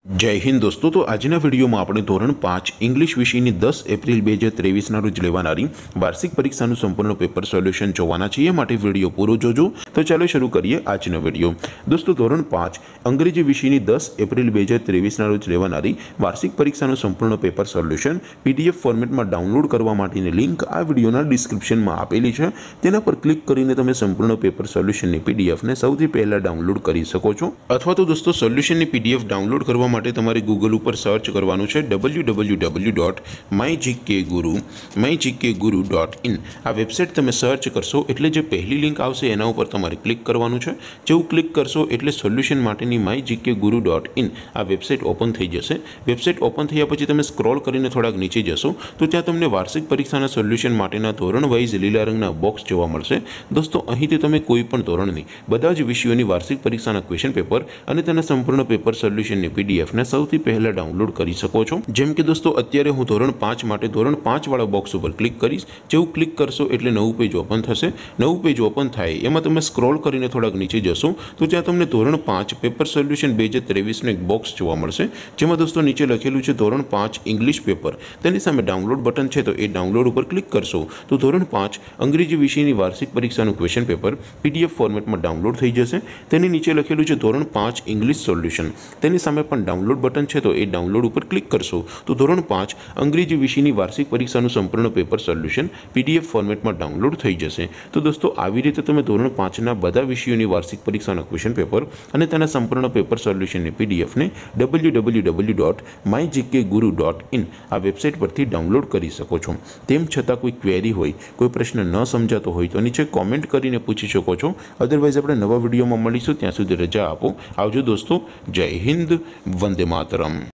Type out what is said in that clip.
जय हिंद दोस्तों। तो आजना वीडियो में આપણે ધોરણ 5 ઇંગ્લિશ વિષયની 10 એપ્રિલ 2023 ના રોજ લેવાનારી વાર્ષિક પરીક્ષાનું સંપૂર્ણ પેપર સોલ્યુશન જોવાના છીએ, માટે વિડિયો પૂરો જોજો। તો ચાલો શરૂ કરીએ આજનો વિડિયો। દોસ્તો ધોરણ 5 અંગ્રેજી વિષયની 10 એપ્રિલ 2023 ના રોજ લેવાનારી વાર્ષિક પરીક્ષાનું સંપૂર્ણ પેપર સોલ્યુશન પીડીએફ ફોર્મેટમાં ડાઉનલોડ કરવા માટેની લિંક આ વિડિયોના ડિસ્ક્રિપ્શનમાં આપેલી છે। તેના પર ક્લિક કરીને તમે સંપૂર્ણ પેપર સોલ્યુશનની પીડીએફને સૌથી પહેલા ડાઉનલોડ કરી શકો છો, અથવા તો દોસ્તો સોલ્યુશનની પીડીએફ ડાઉનલોડ કરવા માટે તમારે ગૂગલ ઉપર સર્ચ કરવાનું છે www.mygkguru.in। આ વેબસાઇટ તમે સર્ચ કરશો એટલે જે પહેલી લિંક આવશે એના ઉપર તમારે ક્લિક કરવાનું છે। જેવું ક્લિક કરશો એટલે સોલ્યુશન માટેની mygkguru.in આ વેબસાઇટ ઓપન થઈ જશે। વેબસાઇટ ઓપન થયા પછી તમે સ્ક્રોલ કરીને થોડાક નીચે જશો તો ત્યાં તમને વાર્ષિક પરીક્ષાના સોલ્યુશન માટેના ધોરણ વાઇઝ લીલા રંગના બોક્સ જોવા મળશે। દોસ્તો અહીંથી તમે કોઈ પણ ધોરણની બધા જ વિષયોની વાર્ષિક પરીક્ષાના ક્વેશ્ચન પેપર અને તેના સંપૂર્ણ પેપર સોલ્યુશનની પીડીએફ ને સૌથી પહેલા ડાઉનલોડ કરી શકો છો। જેમ કે દોસ્તો અત્યારે હું ધોરણ 5 માટે ધોરણ 5 વાળા બોક્સ ઉપર ક્લિક કરીશ। જેવું ક્લિક કરશો એટલે નવું પેજ ઓપન થશે। નવું પેજ ઓપન થાય એમાં તમે સ્ક્રોલ કરીને થોડાક નીચે જશો તો ત્યાં તમને ધોરણ 5 પેપર સોલ્યુશન 2023 નું એક બોક્સ જોવા મળશે, જેમાં દોસ્તો નીચે લખેલું છે ધોરણ 5 ઇંગ્લિશ પેપર। તેની સામે ડાઉનલોડ બટન છે, તો એ ડાઉનલોડ ઉપર ક્લિક કરશો તો ધોરણ 5 અંગ્રેજી વિષયની વાર્ષિક પરીક્ષાનું ક્વેશ્ચન પેપર પીડીએફ ફોર્મેટમાં ડાઉનલોડ થઈ જશે। તેની નીચે લખેલું છે ધોરણ 5 ઇંગ્લિશ સોલ્યુશન। તેની સામે પણ ડાઉનલોડ બટન છે, તો એ ડાઉનલોડ ઉપર ક્લિક કરશો તો ધોરણ 5 અંગ્રેજી વિષયની વાર્ષિક પરીક્ષાનું સંપૂર્ણ પેપર સોલ્યુશન પીડીએફ ફોર્મેટમાં ડાઉનલોડ થઈ જશે। તો દોસ્તો આવી રીતે તમે ધોરણ 5 ના બધા વિષયોની વાર્ષિક પરીક્ષાના ક્વેશ્ચન પેપર અને તેના સંપૂર્ણ પેપર સોલ્યુશનની પીડીએફને www.mygkguru.in આ વેબસાઇટ પરથી ડાઉનલોડ કરી શકો છો। તેમ છતાં કોઈ ક્વેરી હોય, કોઈ પ્રશ્ન ન સમજાતો હોય તો નીચે કોમેન્ટ કરીને પૂછી શકો છો। અધરવાઇઝ આપણે નવા વિડીયોમાં મળીશું, ત્યાં સુધી રજા આપો। આવજો દોસ્તો। જય હિન્દ, વંદે માતરમ।